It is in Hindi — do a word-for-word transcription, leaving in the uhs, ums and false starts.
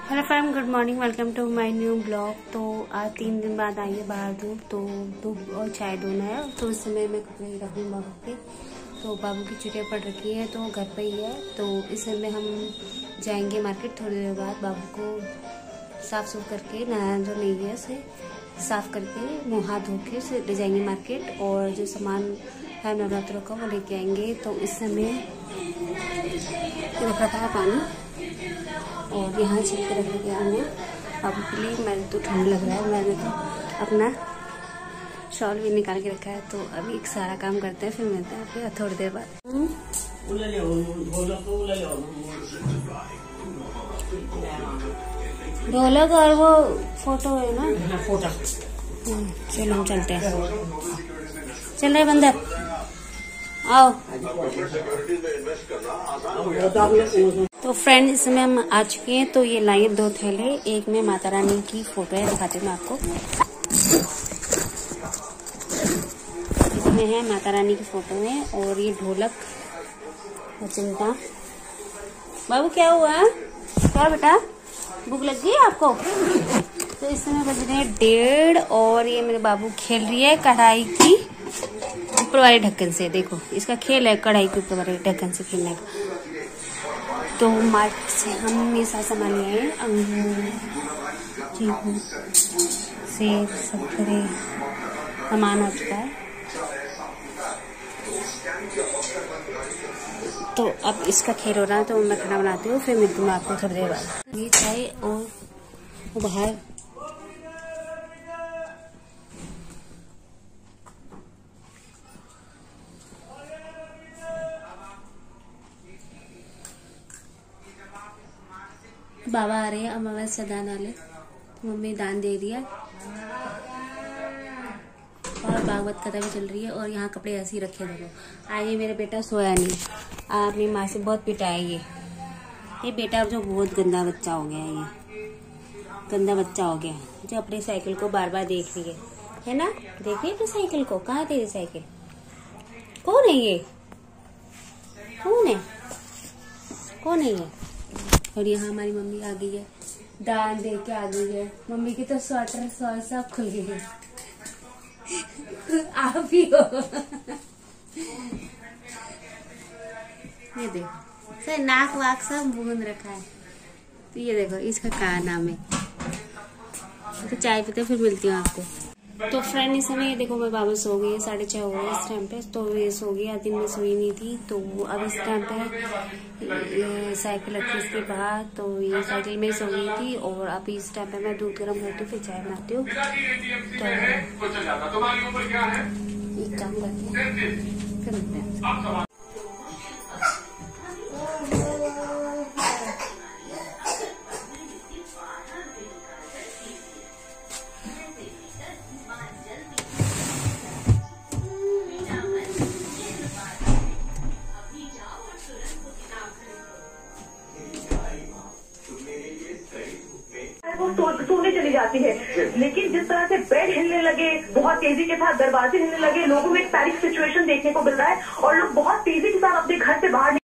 Hello friend, good morning, welcome to my new blog. तो आज तीन दिन बाद आई है बाहर धूप, तो धूप और चाय दोनों है। तो इस समय मैं कपड़े रखूँ बाबू के। तो बाबू की छुट्टियाँ पड़ रखी है तो घर पे ही है। तो इस समय हम जाएंगे मार्केट थोड़ी देर बाद। बाबू को साफ सुफ करके नहाना जो नहीं है उसे साफ करके मुँह हाथ धो के उसे ले जाएंगे मार्केट। और जो सामान है नवरात्रों का वो लेके आएंगे। तो इस समय रखा था पानी और यहाँ छील के रख गया हमने बाबू के लिए। मैंने तो ठंड लग रहा है, मैंने तो अपना शॉल भी निकाल के रखा है। तो अभी एक सारा काम करते हैं, फिर मिलते हैं फिर थोड़ी देर बाद। ढोलक और वो फोटो है ना, फोटो। चलो हम चलते हैं। चल रहे बंदर, आओ। तो फ्रेंड, इस समय हम आ चुके हैं। तो ये लाए दो थैले, एक में माता रानी की फोटो है, दिखाती हूँ मैं आपको। इसमें है माता रानी की फोटो है और ये ढोलक और चिमटा। बाबू क्या हुआ, क्या बेटा, भूख लग गई आपको? तो इस समय बज रहे हैं डेढ़ और ये मेरे बाबू खेल रही है कढ़ाई की ऊपर वाले ढक्कन से। देखो इसका खेल है कढ़ाई के ऊपर वाले ढक्कन से खेलने का। तो मार्केट से हम ये सारा सामान ले आए, अंगूर, चीकू, सेब, संतरे, सामान आ चुका है। तो अब इसका खेल हो रहा है तो मैं खाना बनाती हूँ, फिर मिलती हूँ आपको थोड़ी देर बाद। ये चाय और बाहर बाबा आ रहे हैं अमावस्या दान वाले, तो मम्मी दान दे दिया और भागवत कथा भी चल रही है। और यहाँ कपड़े ऐसे ही रखे दोनों। आइए, मेरा बेटा सोया नहीं, अपनी माँ से बहुत पिटाया। ये ये बेटा जो बहुत गंदा बच्चा हो गया है, ये गंदा बच्चा हो गया जो अपनी साइकिल को बार बार देख रही है है ना। देखिए अपनी साइकिल को, कहाँ तेरी साइकिल, कौन है ये, कौन है, कौन है ये? और यहाँ हमारी मम्मी आ गई है, दान दे के आ गई है। मम्मी की तो स्वेटर सॉल सब खुल गई है। आप ही हो। ये देखो सर, नाक वाक सब बूंद रखा है। तो ये देखो इसका क्या नाम है। तो चाय पीते फिर मिलती हूँ आपको। तो फ्रेंड, इस समय ये देखो मैं बाबू सो गई है, साढ़े छह हो गए इस टाइम पे। तो ये सो गई, दिन में सोई नहीं थी। तो अब इस टाइम पे साइकिल रखी इसके बाहर, तो ये साइकिल में सो गई थी। और अभी इस टाइम पे मैं दूध गर्म करती हूँ, फिर चाय बनाती हूँ। तो एक काम करते हैं, फिर मिलते हैं। वो सोने चली जाती है, लेकिन जिस तरह से बेड हिलने लगे, बहुत तेजी के साथ दरवाजे हिलने लगे, लोगों में एक पैनिक सिचुएशन देखने को मिल रहा है और लोग बहुत तेजी के साथ अपने घर से बाहर